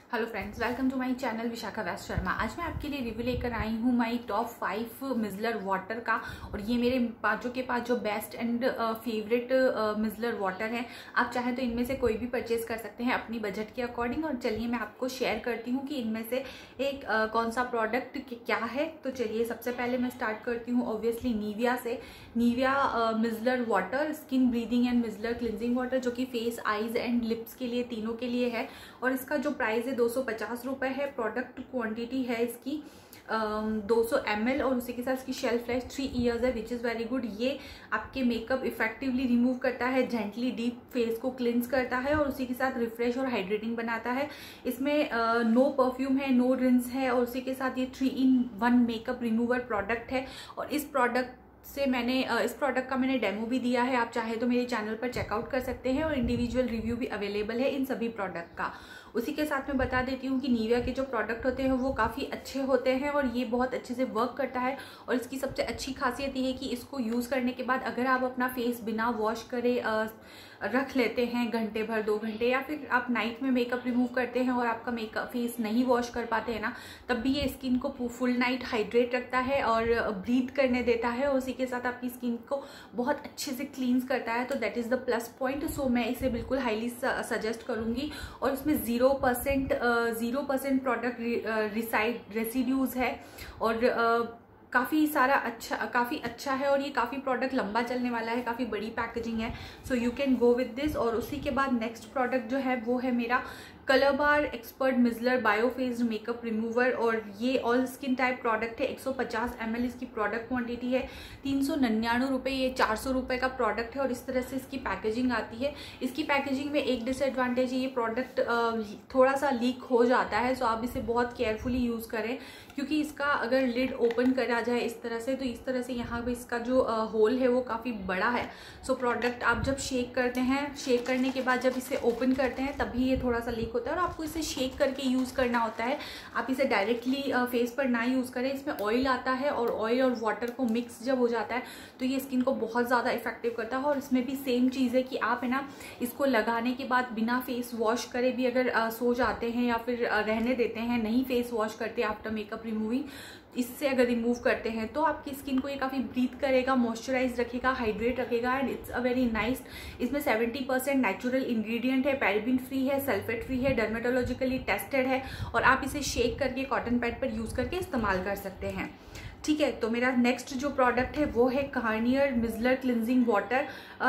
Hello friends, welcome to my channel Vishakha वैस शर्मा। आज मैं आपके लिए रिव्यू लेकर आई हूँ माय टॉप 5 मिज़लर वाटर का। और ये मेरे पाँचों के पाँच जो best and favourite micellar water हैं। आप चाहें तो इनमें से कोई भी परचेज कर सकते हैं अपनी बजट के अकॉर्डिंग। और चलिए मैं आपको शेयर करती हूँ कि इनमें से एक कौन सा प्रोडक्ट क्या है। तो चलिए सबसे पहले मैं स्टार्ट करती हूँ ऑब्वियसली निविया से। Nivea micellar water, skin breathing and micellar cleansing water, जो कि फेस, आईज एंड लिप्स के लिए, तीनों के लिए है। और इसका जो प्राइस है 250 रुपये है। प्रोडक्ट क्वांटिटी है इसकी 200 ml और उसी के साथ इसकी शेल्फ लाइफ 3 इयर्स है, विच इज़ वेरी गुड। ये आपके मेकअप इफेक्टिवली रिमूव करता है, जेंटली डीप फेस को क्लिंस करता है और उसी के साथ रिफ्रेश और हाइड्रेटिंग बनाता है। इसमें नो परफ्यूम है, नो रिंस है और उसी के साथ ये 3-in-1 मेकअप रिमूवर प्रोडक्ट है। और इस प्रोडक्ट का मैंने डेमो भी दिया है, आप चाहे तो मेरे चैनल पर चेकआउट कर सकते हैं। और इंडिविजुअल रिव्यू भी अवेलेबल है इन सभी प्रोडक्ट का। उसी के साथ मैं बता देती हूँ कि निविया के जो प्रोडक्ट होते हैं वो काफ़ी अच्छे होते हैं और ये बहुत अच्छे से वर्क करता है। और इसकी सबसे अच्छी खासियत ये है कि इसको यूज़ करने के बाद अगर आप अपना फेस बिना वॉश करे रख लेते हैं घंटे भर, 2 घंटे, या फिर आप नाइट में मेकअप रिमूव करते हैं और आपका मेकअप फेस नहीं वॉश कर पाते हैं ना, तब भी ये स्किन को फुल नाइट हाइड्रेट रखता है और ब्रीथ करने देता है और उसी के साथ आपकी स्किन को बहुत अच्छे से क्लींस करता है। तो that is the plus point. So मैं इसे बिल्कुल हाईली सजेस्ट करूँगी। और इसमें 0% प्रोडक्ट रेसिड्यूज है और काफ़ी अच्छा है। और ये काफ़ी प्रोडक्ट लंबा चलने वाला है, काफ़ी बड़ी पैकेजिंग है। So you can go with this. और उसी के बाद नेक्स्ट प्रोडक्ट जो है वो है मेरा colour bar expert micellar biphased makeup remover. और ये ऑल स्किन टाइप प्रोडक्ट है। 150 ml इसकी प्रोडक्ट क्वांटिटी है। 399 रुपये, ये 400 रुपये का प्रोडक्ट है। और इस तरह से इसकी पैकेजिंग आती है। इसकी पैकेजिंग में एक डिसएडवांटेज है, ये प्रोडक्ट थोड़ा सा लीक हो जाता है। सो आप इसे बहुत केयरफुली यूज़ करें, क्योंकि इसका अगर लिड ओपन करा जाए इस तरह से, तो इस तरह से यहाँ पे इसका जो होल है वो काफ़ी बड़ा है। सो प्रोडक्ट आप जब शेक करते हैं, शेक करने के बाद जब इसे ओपन करते हैं तभी ये थोड़ा सा लीक होता है। और आपको इसे शेक करके यूज़ करना होता है, आप इसे डायरेक्टली फेस पर ना यूज़ करें। इसमें ऑयल आता है और ऑयल और वाटर को मिक्स जब हो जाता है तो ये स्किन को बहुत ज़्यादा इफेक्टिव करता है। और इसमें भी सेम चीज़ है कि आप है ना, इसको लगाने के बाद बिना फेस वॉश करे भी अगर सो जाते हैं या फिर रहने देते हैं, नहीं फेस वॉश करते आफ्टर मेकअप रिमूविंग, इससे अगर रिमूव करते हैं तो आपकी स्किन को ये काफ़ी ब्रीथ करेगा, मॉइस्चराइज रखेगा, हाइड्रेट रखेगा and it's a very nice. इसमें 70% नेचुरल इंग्रेडिएंट है, पैराबेन फ्री है, सल्फेट फ्री है, डर्मेटोलॉजिकली टेस्टेड है। और आप इसे शेक करके कॉटन पैड पर यूज़ करके इस्तेमाल कर सकते हैं। ठीक है, तो मेरा नेक्स्ट जो प्रोडक्ट है वो है गार्नियर मिज़लर क्लिनजिंग वाटर।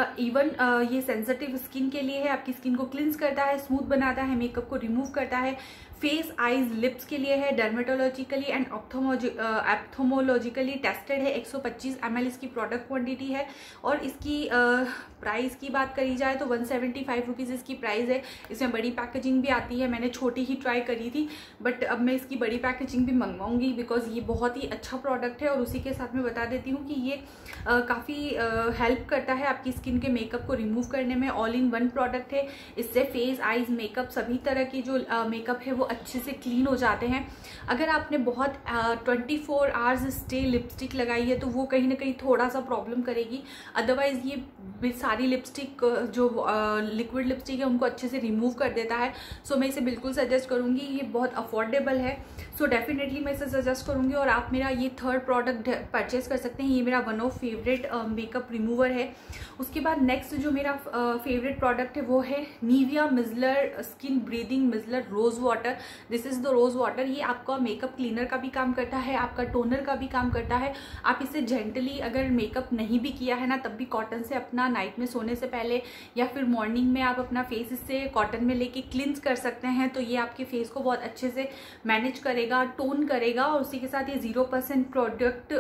ये सेंसिटिव स्किन के लिए है, आपकी स्किन को क्लिंस करता है, स्मूथ बनाता है, मेकअप को रिमूव करता है। फेस, आईज, लिप्स के लिए है, डर्मेटोलॉजिकली एंड एप्थोमोलॉजिकली टेस्टेड है। 125 ml इसकी प्रोडक्ट क्वांटिटी है। और इसकी प्राइस की बात करी जाए तो 175 रुपीज़ इसकी प्राइस है। इसमें बड़ी पैकेजिंग भी आती है, मैंने छोटी ही ट्राई करी थी, बट अब मैं इसकी बड़ी पैकेजिंग भी मंगवाऊंगी बिकॉज ये बहुत ही अच्छा प्रोडक्ट है। और उसी के साथ मैं बता देती हूँ कि ये काफ़ी हेल्प करता है आपकी स्किन के मेकअप को रिमूव करने में। ऑल इन वन प्रोडक्ट है, इससे फेस, आईज, मेकअप, सभी तरह की जो मेकअप है वो अच्छे से क्लीन हो जाते हैं। अगर आपने बहुत 24 आवर्स स्टे लिपस्टिक लगाई है तो वो कहीं ना कहीं थोड़ा सा प्रॉब्लम करेगी। अदरवाइज ये सारी लिपस्टिक जो लिक्विड लिपस्टिक है उनको अच्छे से रिमूव कर देता है। सो मैं इसे बिल्कुल सजेस्ट करूँगी, ये बहुत अफोर्डेबल है। सो डेफिनेटली मैं इसे सजेस्ट करूँगी। और आप मेरा ये थर्ड प्रोडक्ट परचेज कर सकते हैं, ये मेरा one of favourite makeup remover है। उसके बाद नेक्स्ट जो मेरा फेवरेट प्रोडक्ट है वो है Nivea micellar skin breathing micellar rose water. This is the rose water. ये आपका मेकअप क्लीनर का भी काम करता है, आपका टोनर का भी काम करता है। आप इसे जेंटली अगर मेकअप नहीं भी किया है ना, तब भी कॉटन से अपना नाइट में सोने से पहले या फिर मॉर्निंग में आप अपना फेस इससे कॉटन में लेके क्लिंस कर सकते हैं। तो ये आपके फेस को बहुत अच्छे से मैनेज करेगा, टोन करेगा। और उसी के साथ ये 0% प्रोडक्ट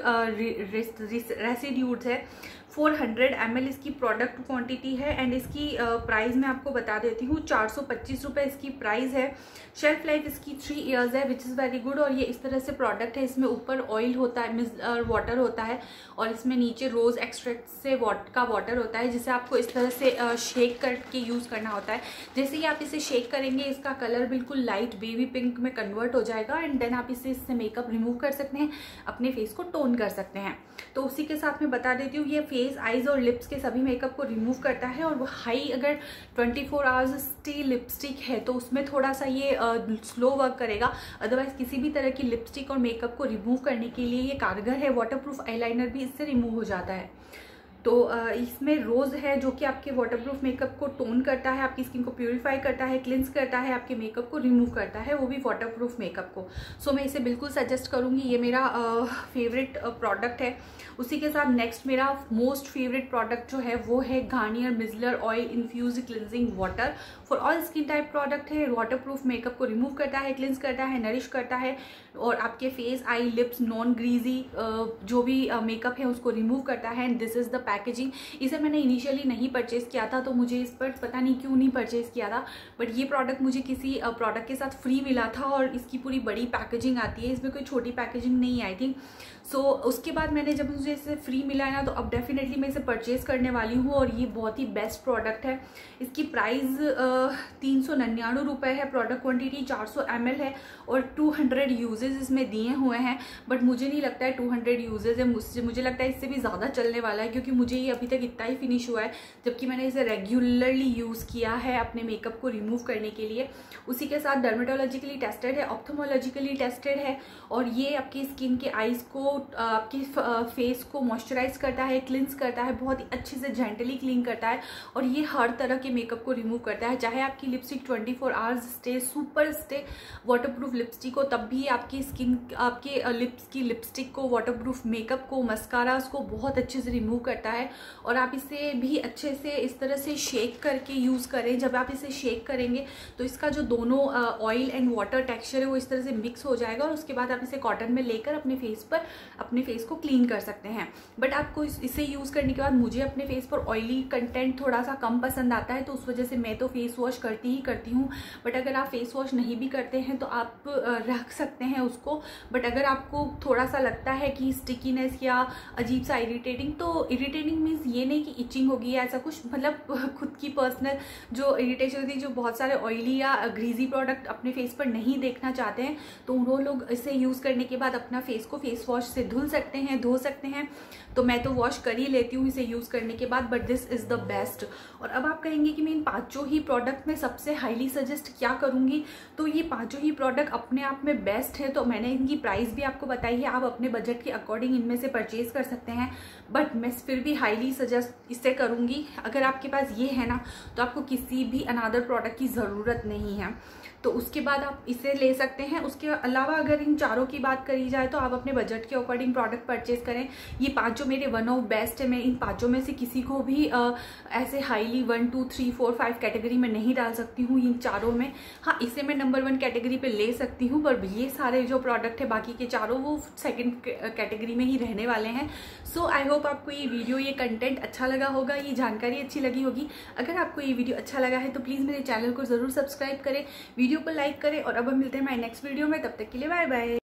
रेसिड्यूज है। 400 ml इसकी प्रोडक्ट क्वांटिटी है एंड इसकी प्राइस मैं आपको बता देती हूँ, 425 रुपये इसकी प्राइस है। शेल्फ लाइफ इसकी 3 इयर्स है, विच इज़ वेरी गुड। और ये इस तरह से प्रोडक्ट है, इसमें ऊपर ऑयल होता है, वाटर होता है और इसमें नीचे रोज़ एक्सट्रैक्ट से वाटर होता है, जिसे आपको इस तरह से शेक करके यूज़ करना होता है। जैसे ही आप इसे शेक करेंगे इसका कलर बिल्कुल लाइट बेबी पिंक में कन्वर्ट हो जाएगा एंड देन आप इससे मेकअप रिमूव कर सकते हैं, अपने फेस को टोन कर सकते हैं। तो उसी के साथ मैं बता देती हूँ, ये फेस, आईज और लिप्स के सभी मेकअप को रिमूव करता है। और वो हाई अगर 24 आवर्स स्टे लिपस्टिक है तो उसमें थोड़ा सा ये स्लो वर्क करेगा। अदरवाइज किसी भी तरह की लिपस्टिक और मेकअप को रिमूव करने के लिए ये कारगर है। वाटरप्रूफ आईलाइनर भी इससे रिमूव हो जाता है। तो इसमें रोज़ है जो कि आपके वाटरप्रूफ मेकअप को टोन करता है, आपकी स्किन को प्यूरिफाई करता है, क्लिंस करता है, आपके मेकअप को रिमूव करता है, वो भी वाटरप्रूफ मेकअप को। सो मैं इसे बिल्कुल सजेस्ट करूँगी, ये मेरा फेवरेट प्रोडक्ट है। उसी के साथ नेक्स्ट मेरा मोस्ट फेवरेट प्रोडक्ट जो है वो है Garnier micellar oil infused cleansing water for all skin type product है। वाटरप्रूफ मेकअप को रिमूव करता है, क्लिंस करता है, नरिश करता है और आपके face, eye, lips, non greasy जो भी मेकअप है उसको रिमूव करता है। And this is the packaging. इसे मैंने इनिशियली नहीं परचेज किया था तो मुझे इस पर पता नहीं क्यों नहीं परचेज किया था, बट ये प्रोडक्ट मुझे किसी प्रोडक्ट के साथ फ्री मिला था और इसकी पूरी बड़ी पैकेजिंग आती है, इसमें कोई छोटी पैकेजिंग नहीं आई थी। सो उसके बाद मैंने जब मुझे इसे फ्री मिला है ना तो अब डेफिनेटली मैं इसे परचेज करने वाली हूँ और ये बहुत ही बेस्ट प्रोडक्ट है। इसकी प्राइस 399 रुपये है। प्रोडक्ट क्वांटिटी 400 ml है और 200 यूजेज इसमें दिए हुए हैं, बट मुझे नहीं लगता है 200 यूजेज है। मुझे लगता है इससे भी ज़्यादा चलने वाला है क्योंकि मुझे ये अभी तक इतना ही फिनिश हुआ है, जबकि मैंने इसे रेगुलरली यूज़ किया है अपने मेकअप को रिमूव करने के लिए। उसी के साथ डर्मेटोलॉजिकली टेस्टेड है, ऑप्थोमोलॉजिकली टेस्टेड है और ये आपकी स्किन के आईज को, आपके फेस को मॉइस्चराइज करता है, क्लिंस करता है, बहुत ही अच्छे से जेंटली क्लीन करता है और ये हर तरह के मेकअप को रिमूव करता है। चाहे आपकी lipstick 24 hours stay, super stay waterproof lipstick हो, तब भी आपकी स्किन, आपके लिप्स की लिपस्टिक को, वाटरप्रूफ मेकअप को, मस्कारास को बहुत अच्छे से रिमूव करता है। और आप इसे भी अच्छे से इस तरह से शेक करके यूज़ करें। जब आप इसे शेक करेंगे तो इसका जो दोनों ऑयल एंड वाटर टेक्सचर है वो इस तरह से मिक्स हो जाएगा और उसके बाद आप इसे कॉटन में लेकर अपने फेस को क्लीन कर सकते हैं। बट आपको इसे यूज़ करने के बाद मुझे अपने फेस पर ऑयली कंटेंट थोड़ा सा कम पसंद आता है, तो उस वजह से मैं तो फेस वॉश करती हूँ। बट अगर आप फेस वॉश नहीं भी करते हैं तो आप रख सकते हैं उसको। बट अगर आपको थोड़ा सा लगता है कि स्टिकीनेस या अजीब सा इरिटेटिंग, तो इरिटेटिंग मीन्स ये नहीं कि इचिंग होगी या ऐसा कुछ, मतलब खुद की पर्सनल जो इरिटेशन होती है, जो बहुत सारे ऑयली या ग्रीजी प्रोडक्ट अपने फेस पर नहीं देखना चाहते हैं, तो उन्होंने लोग इसे यूज़ करने के बाद अपना फेस को फेस वॉश से धो सकते हैं। तो मैं तो वॉश कर ही लेती हूँ इसे यूज़ करने के बाद, but this is the best. और अब आप कहेंगे कि मैं इन पाँचों ही प्रोडक्ट में सबसे हाईली सजेस्ट क्या करूँगी, तो ये पाँचों ही प्रोडक्ट अपने आप में बेस्ट है। तो मैंने इनकी प्राइस भी आपको बताई है, आप अपने बजट के अकॉर्डिंग इनमें से परचेज कर सकते हैं, बट मैं फिर भी हाईली सजेस्ट इससे करूँगी। अगर आपके पास ये है ना तो आपको किसी भी अनदर प्रोडक्ट की ज़रूरत नहीं है, तो उसके बाद आप इसे ले सकते हैं। उसके अलावा अगर इन चारों की बात करी जाए तो आप अपने बजट के अकॉर्डिंग प्रोडक्ट परचेज करें। ये पांचों मेरे वन ऑफ बेस्ट है। मैं इन पांचों में से किसी को भी ऐसे हाईली 1 2 3 4 5 कैटेगरी में नहीं डाल सकती हूँ इन चारों में। हाँ, इसे मैं नंबर 1 कैटेगरी पे ले सकती हूँ, पर ये सारे जो प्रोडक्ट है बाकी के चारों वो सेकेंड कैटेगरी में ही रहने वाले हैं। सो आई होप आपको ये वीडियो, ये कंटेंट अच्छा लगा होगा, ये जानकारी अच्छी लगी होगी। अगर आपको ये वीडियो अच्छा लगा है तो प्लीज़ मेरे चैनल को ज़रूर सब्सक्राइब करें, वीडियो को लाइक करें और अब हम मिलते हैं हमारे नेक्स्ट वीडियो में। तब तक के लिए बाय बाय।